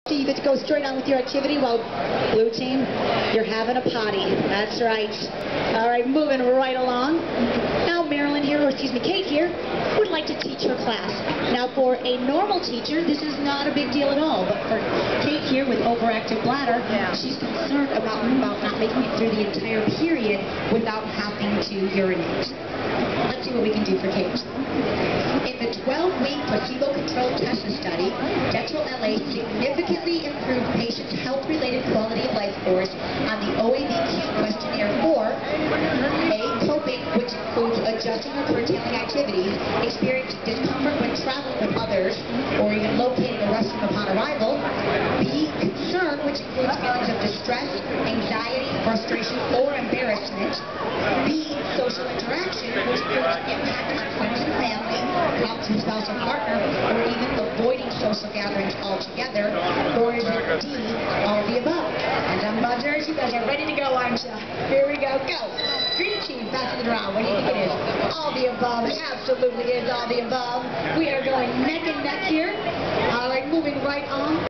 You get to go straight on with your activity. Well, blue team, you're having a potty. That's right. All right, moving right along. Now Marilyn here, or excuse me, Kate here, would like to teach her class. Now for a normal teacher, this is not a big deal at all. But for Kate here with overactive bladder, she's concerned about not making it through the entire period without having to urinate. Let's see what we can do for Kate. In the 12-week placebo-controlled Tesla study, Dental LA significantly improved patients' health-related quality of life scores on the OABQ questionnaire for A, coping, which includes adjusting or curtailing activities, experiencing discomfort when traveling with others, or even locating a restroom upon arrival. B, concern, which includes feelings of distress, anxiety, frustration, or embarrassment. B, social interaction, which includes impact on friends and family, problems with spouse or partner, or even avoiding social gatherings altogether. Or is it D, all the above? And I'm buzzers, you guys are ready to go, aren't you? Here we go, go! Green team, back to the round. What do you think it is? All the above. It absolutely is all the above. We are going neck and neck here. All right, moving right on.